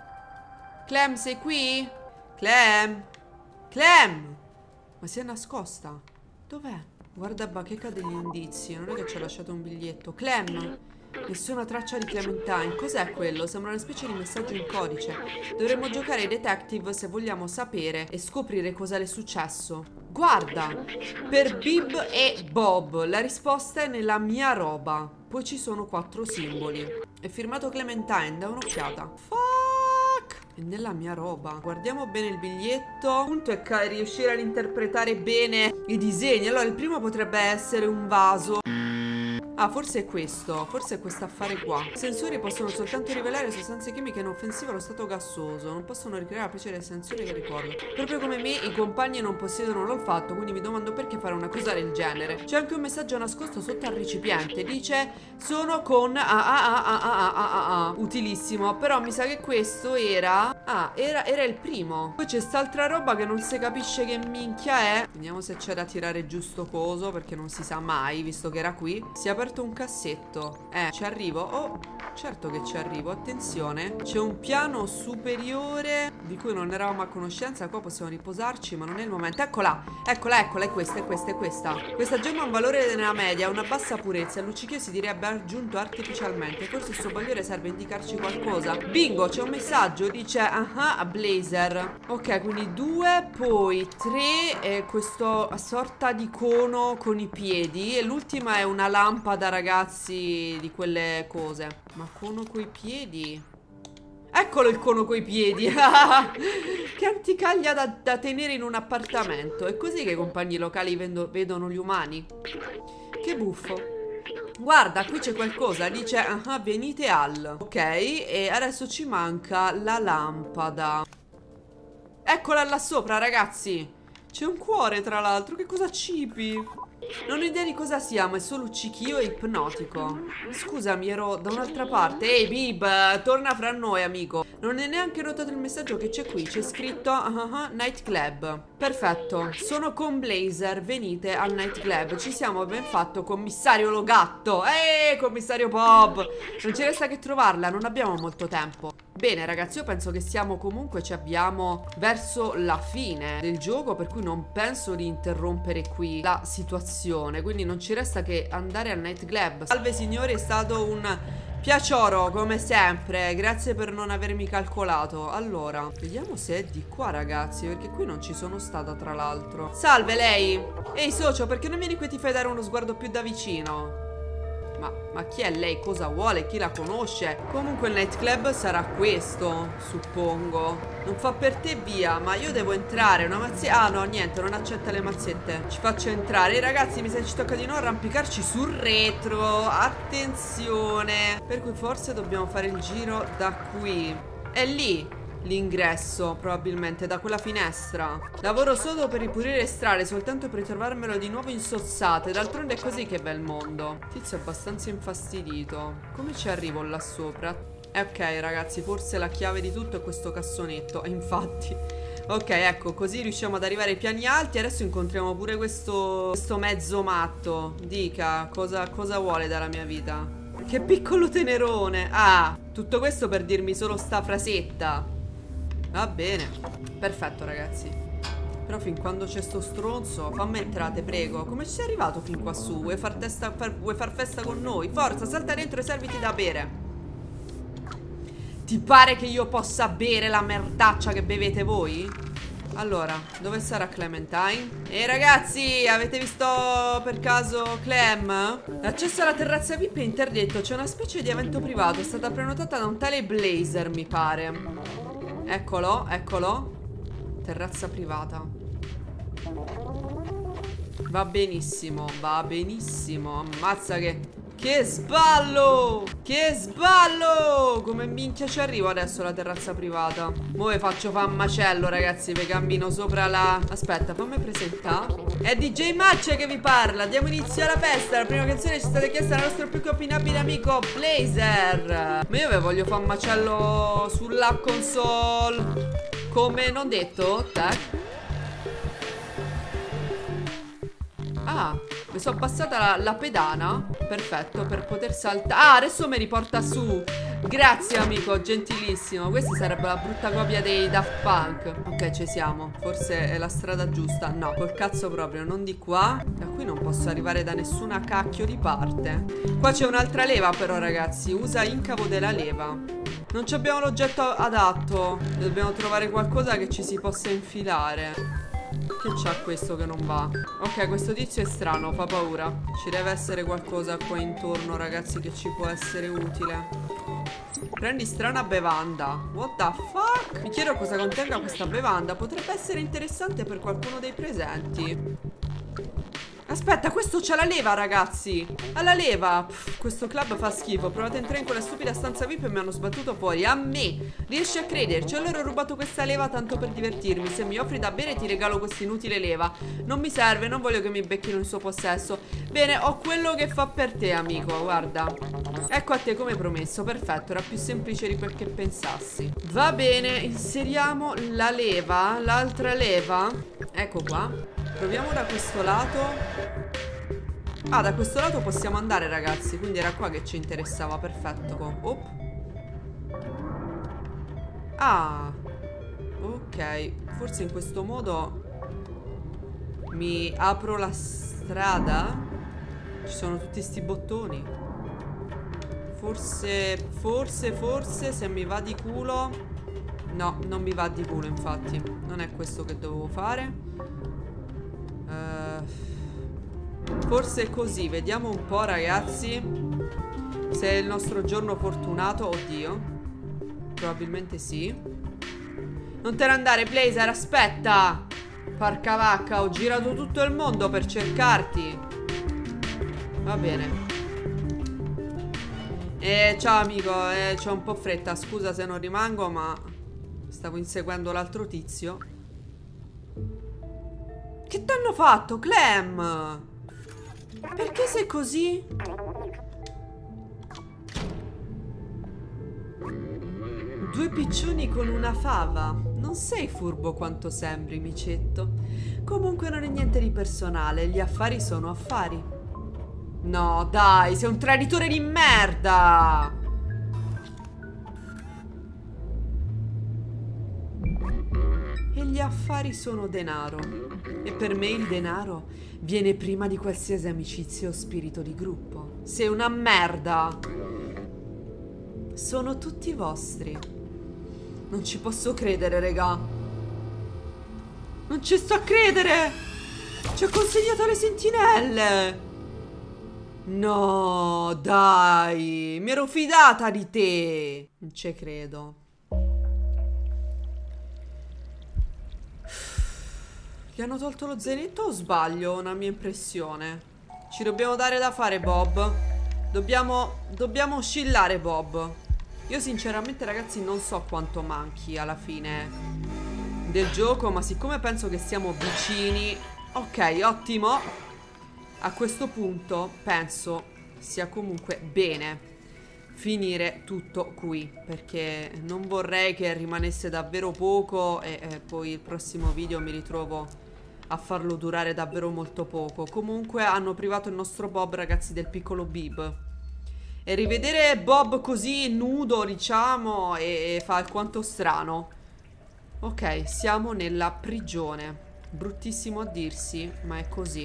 Clem, sei qui? Clem? Clem? Ma si è nascosta? Dov'è? Guarda bacheca degli indizi. Non è che ci ha lasciato un biglietto. Clem? Nessuna traccia di Clementine. Cos'è quello? Sembra una specie di messaggio in codice. Dovremmo giocare ai detective se vogliamo sapere e scoprire cosa le è successo. Guarda! Per Bib e Bob. La risposta è nella mia roba. Poi ci sono quattro simboli. È firmato Clementine, da un'occhiata. Fuck! È nella mia roba. Guardiamo bene il biglietto. Il punto è riuscire ad interpretare bene i disegni. Allora, il primo potrebbe essere un vaso. Ah, forse è questo. Forse è questo affare qua. I sensori possono soltanto rivelare sostanze chimiche inoffensive allo stato gassoso. Non possono ricreare la piacere del sensore che ricordo. Proprio come me, i compagni non possiedono l'olfatto, quindi mi domando perché fare una cosa del genere. C'è anche un messaggio nascosto sotto al recipiente. Dice: sono con ah ah ah ah ah ah ah ah. Utilissimo. Però mi sa che questo era... Ah, era, era il primo. Poi c'è st'altra roba che non si capisce che minchia è. Vediamo se c'è da tirare giusto coso, perché non si sa mai, visto che era qui. Si è aperto un cassetto. Eh, ci arrivo. Oh, certo che ci arrivo. Attenzione, c'è un piano superiore di cui non eravamo a conoscenza. Qua possiamo riposarci, ma non è il momento. Eccola, eccola, eccola, è questa, è questa, è questa. Questa gemma ha un valore nella media, ha una bassa purezza. Il luccichio si direbbe aggiunto artificialmente. Forse il suo bagliore serve a indicarci qualcosa. Bingo, c'è un messaggio, dice aha, blazer. Ok, quindi due, poi tre. E questo sorta di cono con i piedi. E l'ultima è una lampada, ragazzi, di quelle cose. Ma cono coi piedi? Eccolo il cono coi piedi. Che anticaglia da, da tenere in un appartamento. È così che i compagni locali vendo, vedono gli umani. Che buffo. Guarda, qui c'è qualcosa. Dice ah, venite al. Ok, e adesso ci manca la lampada. Eccola là sopra, ragazzi. C'è un cuore, tra l'altro. Che cosa cipi? Non ho idea di cosa sia, ma è solo luccichio e ipnotico. Scusami, ero da un'altra parte. Ehi, Bib, torna fra noi, amico. Non hai neanche notato il messaggio che c'è qui. C'è scritto uh -huh, Night Club. Perfetto, sono con Blazer. Venite al Night Club. Ci siamo ben fatto, commissario Logatto. Ehi, commissario Bob. Non ci resta che trovarla, non abbiamo molto tempo. Bene, ragazzi, io penso che siamo comunque, ci abbiamo verso la fine del gioco, per cui non penso di interrompere qui la situazione. Quindi non ci resta che andare al Night Club. Salve signori, è stato un piacere come sempre. Grazie per non avermi calcolato. Allora, vediamo se è di qua, ragazzi, perché qui non ci sono stata, tra l'altro. Salve lei. Ehi socio, perché non vieni qui e ti fai dare uno sguardo più da vicino? Ma, ma chi è lei? Cosa vuole? Chi la conosce? Comunque il nightclub sarà questo, suppongo. Non fa per te, via. Ma io devo entrare. Una mazzetta. Ah no, niente, non accetta le mazzette. Ci faccio entrare. Ragazzi, mi sa che ci tocca di no arrampicarci sul retro. Attenzione. Per cui forse dobbiamo fare il giro da qui. È lì l'ingresso, probabilmente, da quella finestra. Lavoro sodo per ripulire le strade, soltanto per ritrovarmelo di nuovo insozzate. D'altronde è così che va il mondo. Tizio è abbastanza infastidito. Come ci arrivo là sopra? Eh, ok, ragazzi, forse la chiave di tutto è questo cassonetto. E infatti. Ok, ecco, così riusciamo ad arrivare ai piani alti. Adesso incontriamo pure questo, questo mezzo matto. Dica, cosa, cosa vuole dalla mia vita? Che piccolo tenerone. Ah, tutto questo per dirmi solo sta frasetta. Va bene. Perfetto, ragazzi. Però fin quando c'è sto stronzo, fammi entrate, prego. Come ci sei arrivato fin qua su? Vuoi far, testa, far, vuoi far festa con noi? Forza, salta dentro e serviti da bere. Ti pare che io possa bere la merdaccia che bevete voi? Allora, dove sarà Clementine? Ehi ragazzi, avete visto per caso Clem? L'accesso alla terrazza V I P è interdetto. C'è una specie di evento privato. È stata prenotata da un tale Blazer, mi pare. Eccolo, eccolo. Terrazza privata. Va benissimo, va benissimo. Ammazza che... Che sballo! Che sballo! Come minchia ci arrivo adesso alla terrazza privata? Mo' ve faccio fa un macello, ragazzi. Vi cammino sopra la... Aspetta, fammi presentare. È D J Match che vi parla. Diamo inizio alla festa. La prima canzone ci è stata chiesta dal nostro più opinabile amico Blazer. Ma io ve voglio fa un macello sulla console. Come non detto, tac. Ah, mi sono passata la, la pedana. Perfetto, per poter saltare. Ah, adesso mi riporta su. Grazie amico, gentilissimo. Questa sarebbe la brutta copia dei Daft Punk. Ok, ci siamo. Forse è la strada giusta. No, col cazzo proprio, non di qua. Da qui non posso arrivare da nessuna cacchio di parte. Qua c'è un'altra leva però, ragazzi. Usa incavo della leva. Non abbiamo l'oggetto adatto. Dobbiamo trovare qualcosa che ci si possa infilare. Che c'ha questo che non va? Ok, questo tizio è strano, fa paura. Ci deve essere qualcosa qua intorno, ragazzi, che ci può essere utile. Prendi strana bevanda. What the fuck? Mi chiedo cosa contenga questa bevanda. Potrebbe essere interessante per qualcuno dei presenti. Aspetta, questo c'ha la leva, ragazzi. Ha la leva. Pff, questo club fa schifo. Ho provato a entrare in quella stupida stanza V I P e mi hanno sbattuto fuori. A me. Riesci a crederci? Allora ho rubato questa leva tanto per divertirmi. Se mi offri da bere ti regalo questa inutile leva. Non mi serve, non voglio che mi becchino in suo possesso. Bene, ho quello che fa per te, amico. Guarda. Ecco a te come promesso. Perfetto, era più semplice di quel che pensassi. Va bene, inseriamo la leva. L'altra leva. Ecco qua. Proviamo da questo lato. Ah, da questo lato possiamo andare, ragazzi. Quindi era qua che ci interessava. Perfetto. Oh. Ah. Ok. Forse in questo modo mi apro la strada. Ci sono tutti sti bottoni. Forse, forse, forse se mi va di culo. No, non mi va di culo, infatti. Non è questo che dovevo fare. Forse è così. Vediamo un po', ragazzi, se è il nostro giorno fortunato. Oddio. Probabilmente sì. Non te ne andare, Blazer, aspetta. Porca vacca, ho girato tutto il mondo per cercarti. Va bene. Eh, ciao amico, eh, c'ho un po' fretta. Scusa se non rimango, ma stavo inseguendo l'altro tizio. Che t'hanno fatto, Clem? Perché sei così? Due piccioni con una fava. Non sei furbo quanto sembri, micetto. Comunque non è niente di personale. Gli affari sono affari. No, dai, sei un traditore di merda. E gli affari sono denaro. E per me il denaro viene prima di qualsiasi amicizia o spirito di gruppo. Sei una merda. Sono tutti vostri. Non ci posso credere, regà. Non ci sto a credere. Ci ho consegnato le sentinelle. No, dai, mi ero fidata di te. Non ci credo. Gli hanno tolto lo zainetto o sbaglio? Una mia impressione. Ci dobbiamo dare da fare, Bob. Dobbiamo, dobbiamo oscillare, Bob. Io sinceramente, ragazzi, non so quanto manchi alla fine del gioco, ma siccome penso che siamo vicini. Ok, ottimo. A questo punto penso sia comunque bene finire tutto qui, perché non vorrei che rimanesse davvero poco e, e poi il prossimo video mi ritrovo a farlo durare davvero molto poco. Comunque hanno privato il nostro Bob, ragazzi, del piccolo Bib. E rivedere Bob così nudo, diciamo, e, e fa alquanto strano. Ok, siamo nella prigione. Bruttissimo a dirsi, ma è così.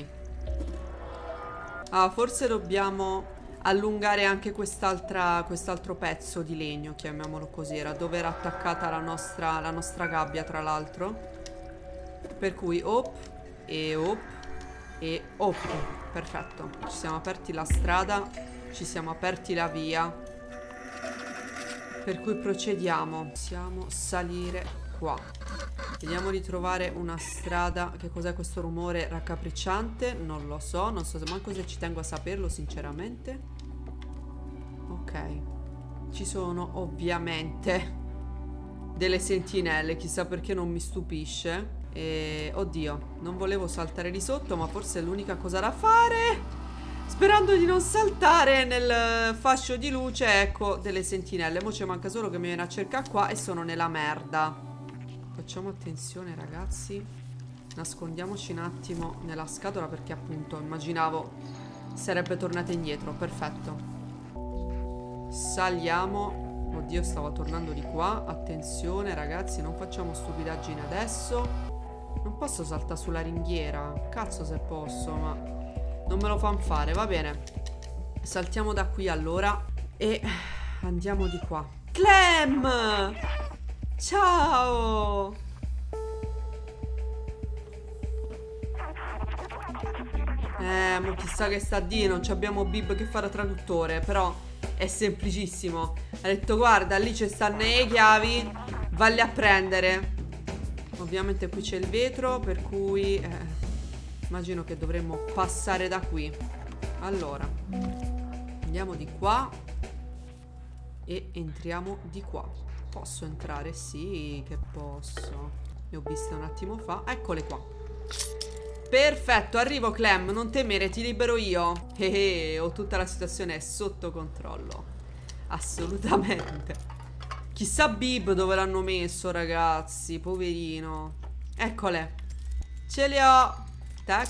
Ah, forse dobbiamo allungare anche quest'altra, quest'altro pezzo di legno, chiamiamolo così. Era dove era attaccata la nostra, la nostra gabbia, tra l'altro. Per cui op e op e op. Perfetto, ci siamo aperti la strada. Ci siamo aperti la via. Per cui procediamo. Possiamo salire qua. Vediamo di trovare una strada. Che cos'è questo rumore raccapricciante? Non lo so. Non so manco se ci tengo a saperlo, sinceramente. Ok. Ci sono ovviamente delle sentinelle. Chissà perché non mi stupisce. E oddio, non volevo saltare di sotto, ma forse è l'unica cosa da fare. Sperando di non saltare nel fascio di luce. Ecco, delle sentinelle. Mo' ci manca solo che mi viene a cercare qua e sono nella merda. Facciamo attenzione, ragazzi. Nascondiamoci un attimo nella scatola, perché appunto immaginavo sarebbe tornata indietro. Perfetto. Saliamo. Oddio, stavo tornando di qua. Attenzione, ragazzi, non facciamo stupidaggini adesso. Non posso saltare sulla ringhiera. Cazzo se posso, ma non me lo fanno fare, va bene. Saltiamo da qui allora e andiamo di qua. Clem! Ciao! Eh, ma chissà che sta a dire, non abbiamo Bib che fa da traduttore, però è semplicissimo. Ha detto guarda, lì ci stanno le chiavi, valli a prendere. Ovviamente qui c'è il vetro, per cui eh, immagino che dovremmo passare da qui. Allora, andiamo di qua e entriamo di qua. Posso entrare? Sì, che posso. Le ho viste un attimo fa. Eccole qua. Perfetto, arrivo Clem, non temere, ti libero io. Eh, eh, ho tutta la situazione sotto controllo. Assolutamente. Chissà Bib dove l'hanno messo, ragazzi. Poverino. Eccole. Ce le ho. Tac.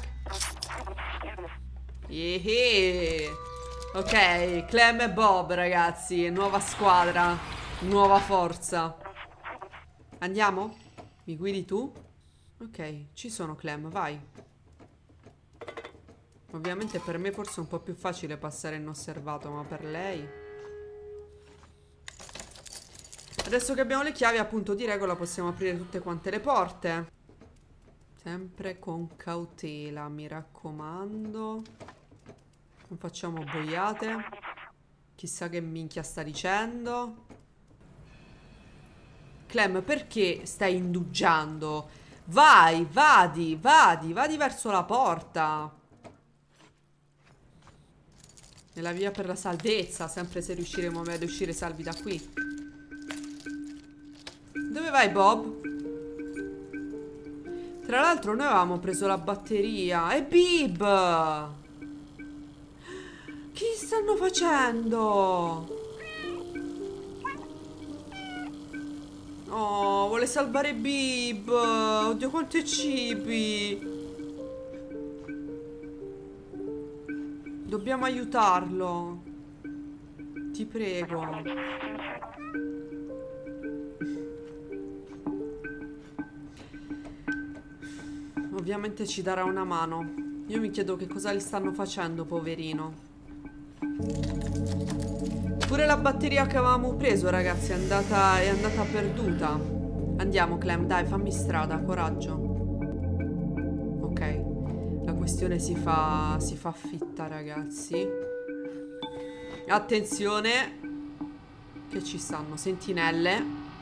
Ehe. Ok, Clem e Bob, ragazzi. Nuova squadra, nuova forza. Andiamo? Mi guidi tu? Ok, ci sono Clem, vai. Ovviamente per me forse è un po' più facile passare inosservato, ma per lei... Adesso che abbiamo le chiavi, appunto, di regola possiamo aprire tutte quante le porte. Sempre con cautela, mi raccomando. Non facciamo boiate. Chissà che minchia sta dicendo. Clem, perché stai indugiando? Vai, vadi, vadi, vadi verso la porta. È la via per la salvezza, sempre se riusciremo ad uscire salvi da qui. Dove vai, Bob? Tra l'altro noi avevamo preso la batteria. E Bib! Che stanno facendo? Oh, vuole salvare Bib. Oddio, quanto è cibi. Dobbiamo aiutarlo. Ti prego. Ovviamente ci darà una mano. Io mi chiedo che cosa gli stanno facendo, poverino. Pure la batteria che avevamo preso, ragazzi, è andata, è andata perduta. Andiamo, Clem, dai, fammi strada, coraggio. Ok, la questione si fa, si fa fitta, ragazzi. Attenzione, che ci stanno sentinelle.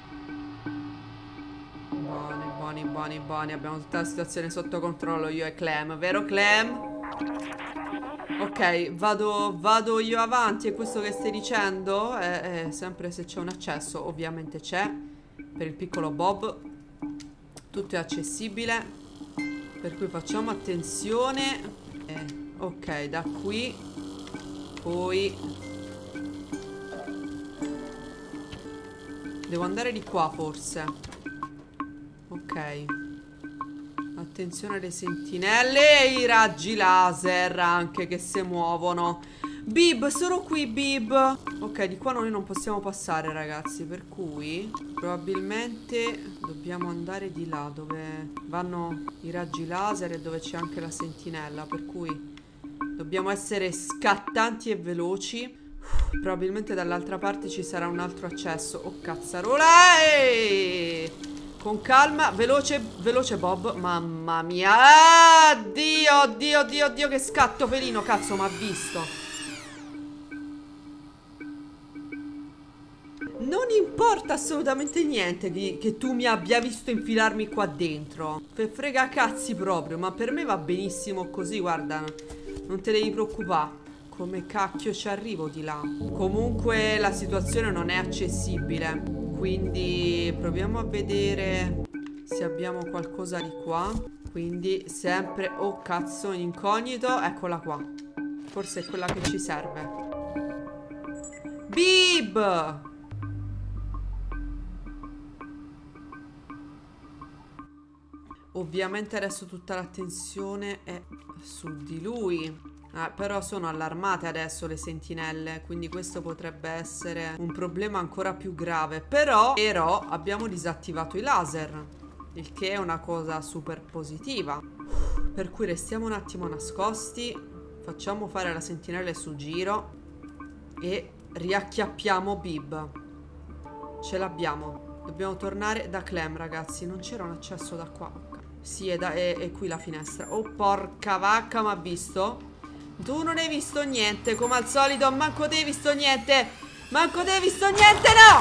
Buoni, buoni, buoni, buoni. Abbiamo tutta la situazione sotto controllo io e Clem, vero Clem? Ok, vado, vado io avanti. È questo che stai dicendo? Eh, eh, sempre se c'è un accesso. Ovviamente c'è. Per il piccolo Bob tutto è accessibile, per cui facciamo attenzione. eh, Ok, da qui poi devo andare di qua forse. Ok, attenzione alle sentinelle e i raggi laser anche che si muovono. Bib, sono qui Bib. Ok, di qua noi non possiamo passare ragazzi, per cui probabilmente dobbiamo andare di là dove vanno i raggi laser e dove c'è anche la sentinella, per cui dobbiamo essere scattanti e veloci. Uff, probabilmente dall'altra parte ci sarà un altro accesso. Oh cazzarola, eeeh! Con calma, veloce, veloce Bob. Mamma mia. Ah, Dio, Dio, Dio, Dio, che scatto felino. Cazzo, m'ha visto. Non importa assolutamente niente di, che tu mi abbia visto infilarmi qua dentro. Fe frega cazzi proprio. Ma per me va benissimo così, guarda. Non te devi preoccupare. Come cacchio ci arrivo di là? Comunque la situazione non è accessibile, quindi proviamo a vedere se abbiamo qualcosa di qua. Quindi sempre... Oh cazzo, in incognito. Eccola qua. Forse è quella che ci serve. Bib! Ovviamente adesso tutta l'attenzione è su di lui. Ah, però sono allarmate adesso le sentinelle, quindi questo potrebbe essere un problema ancora più grave. Però, però abbiamo disattivato i laser, il che è una cosa super positiva. Per cui restiamo un attimo nascosti, facciamo fare la sentinella su giro e riacchiappiamo Bib. Ce l'abbiamo. Dobbiamo tornare da Clem, ragazzi. Non c'era un accesso da qua. Sì, è, da, è, è qui la finestra. Oh, porca vacca, mi ha visto? Tu non hai visto niente, come al solito. Manco te hai visto niente. Manco te hai visto niente, no!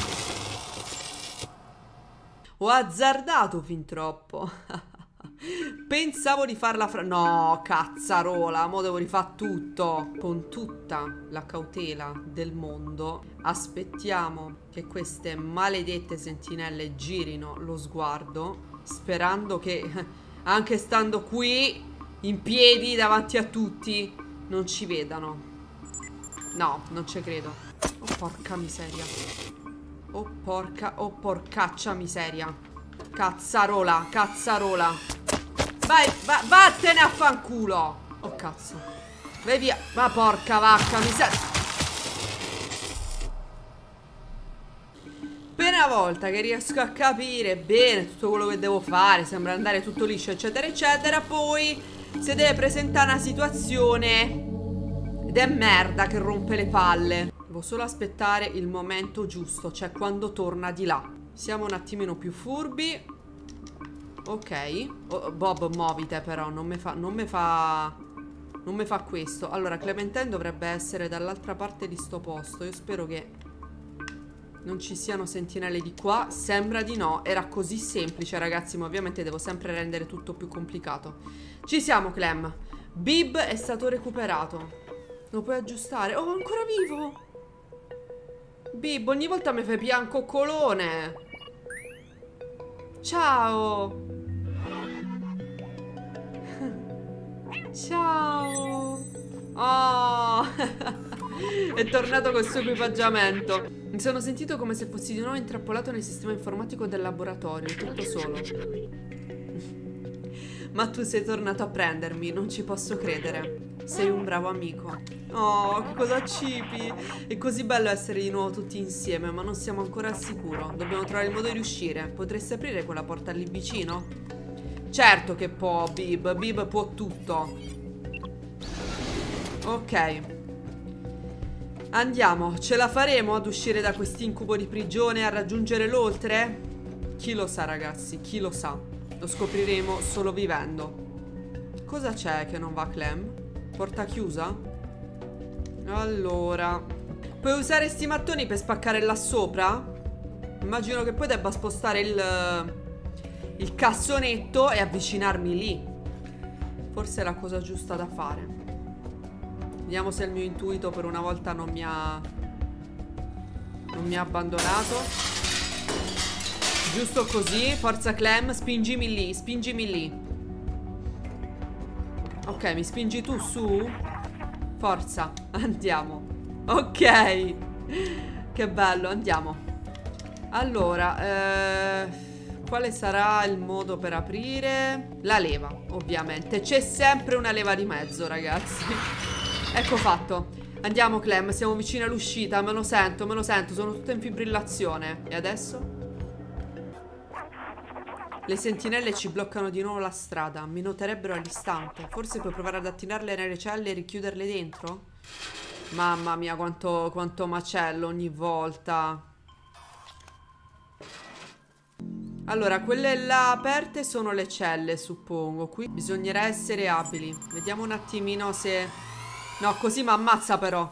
Ho azzardato fin troppo. Pensavo di farla fra... No, cazzarola. Mo devo rifare tutto. Con tutta la cautela del mondo aspettiamo che queste maledette sentinelle girino lo sguardo, sperando che anche stando qui in piedi davanti a tutti non ci vedano. No, non ci credo. Oh porca miseria. Oh porca, oh porcaccia miseria. Cazzarola, cazzarola. Vai, va, vattene a fanculo. Oh cazzo. Vai via. Ma porca vacca miseria. Per una volta che riesco a capire bene tutto quello che devo fare, sembra andare tutto liscio eccetera eccetera, poi si deve presentare una situazione ed è merda che rompe le palle. Devo solo aspettare il momento giusto, cioè quando torna di là. Siamo un attimino più furbi. Ok. Oh, Bob, muovite però, non mi fa... Non mi fa... Non mi fa questo. Allora, Clementine dovrebbe essere dall'altra parte di sto posto. Io spero che non ci siano sentinelle di qua. Sembra di no. Era così semplice, ragazzi, ma ovviamente devo sempre rendere tutto più complicato. Ci siamo, Clem. Bib è stato recuperato. Lo puoi aggiustare? Oh, ancora vivo. Bib, ogni volta mi fai pianco colone. Ciao. Ciao. Oh. È tornato col suo equipaggiamento. Mi sono sentito come se fossi di nuovo intrappolato nel sistema informatico del laboratorio, tutto solo. Ma tu sei tornato a prendermi, non ci posso credere. Sei un bravo amico. Oh, che cosa cipi. È così bello essere di nuovo tutti insieme, ma non siamo ancora al sicuro. Dobbiamo trovare il modo di uscire. Potresti aprire quella porta lì vicino? Certo che può, Bib. Bib può tutto. Ok. Andiamo, ce la faremo ad uscire da quest'incubo di prigione e a raggiungere l'oltre? Chi lo sa, ragazzi, chi lo sa. Lo scopriremo solo vivendo. Cosa c'è che non va, Clem? Porta chiusa? Allora, Puoi usare sti mattoni per spaccare là sopra? Immagino che poi debba spostare il, il cassonetto e avvicinarmi lì. Forse è la cosa giusta da fare. Vediamo se il mio intuito per una volta non mi ha Non mi ha abbandonato. Giusto così. Forza Clem, spingimi lì, spingimi lì. Ok, mi spingi tu su? Forza, andiamo. Ok. Che bello, andiamo. Allora, eh, quale sarà il modo per aprire? La leva, ovviamente. C'è sempre una leva di mezzo, ragazzi. Ecco fatto. Andiamo Clem, siamo vicini all'uscita. Me lo sento, me lo sento, sono tutta in fibrillazione. E adesso? Le sentinelle ci bloccano di nuovo la strada. Mi noterebbero all'istante. Forse puoi provare ad attirarle nelle celle e richiuderle dentro? Mamma mia, quanto, quanto macello ogni volta. Allora, quelle là aperte sono le celle, suppongo. Qui bisognerà essere abili. Vediamo un attimino se... No, così mi ammazza però.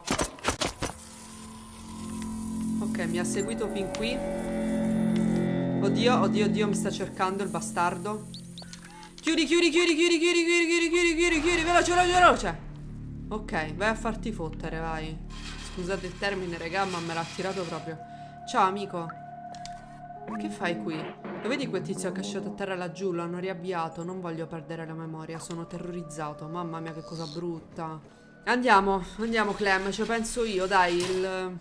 Ok, mi ha seguito fin qui. Oddio, oddio, oddio, mi sta cercando il bastardo. Chiudi, chiudi, chiudi, chiudi, chiudi, chiudi, chiudi, chiudi, chiudi, chiudi, veloce, veloce, veloce. Ok, vai a farti fottere, vai. Scusate il termine, regà, ma me l'ha tirato proprio. Ciao, amico. Che fai qui? Lo vedi quel tizio accasciato a terra laggiù? Lo hanno riavviato. Non voglio perdere la memoria, sono terrorizzato. Mamma mia, che cosa brutta. Andiamo, andiamo Clem, ci penso io, dai, il...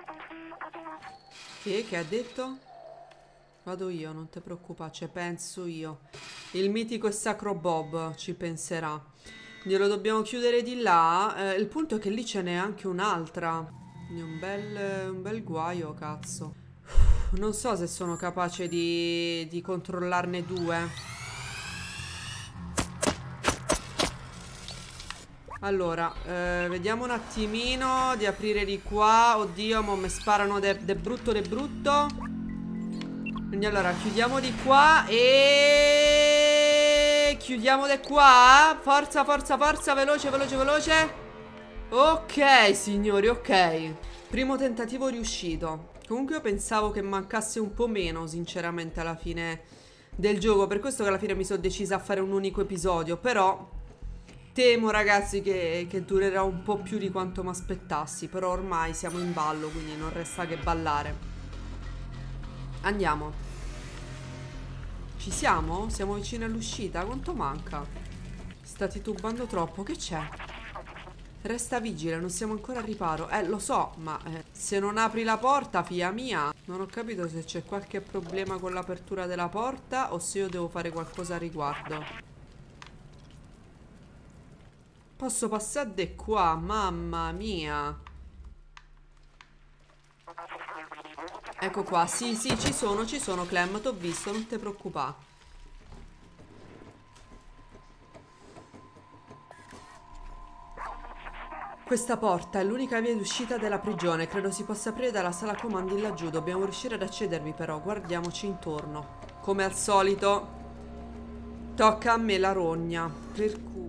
Che? Che ha detto? Vado io, non ti preoccupare, ci penso io. Il mitico e sacro Bob ci penserà. Glielo dobbiamo chiudere di là. Eh, il punto è che lì ce n'è anche un'altra. Quindi un bel, un bel guaio, cazzo. Uff, non so se sono capace di, di controllarne due. Allora, eh, vediamo un attimino di aprire di qua. Oddio, mo mi sparano de, de brutto de brutto. Quindi allora, chiudiamo di qua e... chiudiamo di qua. Forza, forza, forza, veloce, veloce, veloce. Ok, signori, ok. Primo tentativo riuscito. Comunque io pensavo che mancasse un po' meno, sinceramente, alla fine del gioco. Per questo che alla fine mi sono decisa a fare un unico episodio. Però... temo ragazzi che, che durerà un po' più di quanto mi aspettassi. Però ormai siamo in ballo, quindi non resta che ballare. Andiamo. Ci siamo? Siamo vicini all'uscita? Quanto manca? Sta titubando troppo. Che c'è? Resta vigile, non siamo ancora al riparo. Eh, lo so, ma eh, se non apri la porta, figlia mia. Non ho capito se c'è qualche problema con l'apertura della porta o se io devo fare qualcosa a riguardo. Posso passare di qua, mamma mia. Ecco qua, sì, sì, ci sono, ci sono, Clem, t'ho visto, non ti preoccupare. Questa porta è l'unica via d'uscita della prigione, credo si possa aprire dalla sala comandi laggiù, dobbiamo riuscire ad accedervi però, guardiamoci intorno. Come al solito, tocca a me la rogna, per cui...